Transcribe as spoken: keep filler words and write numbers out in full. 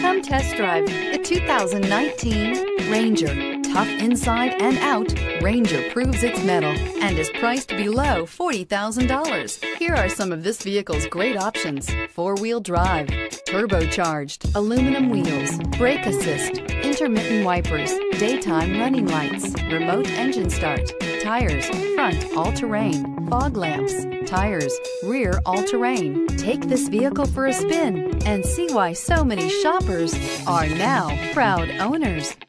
Come test drive the two thousand nineteen Ranger. Tough inside and out, Ranger proves its mettle and is priced below forty thousand dollars. Here are some of this vehicle's great options: four-wheel drive, turbocharged, aluminum wheels, brake assist, intermittent wipers, daytime running lights, remote engine start, tires, front all-terrain, fog lamps, tires, rear all-terrain. Take this vehicle for a spin and see why so many shoppers are now proud owners.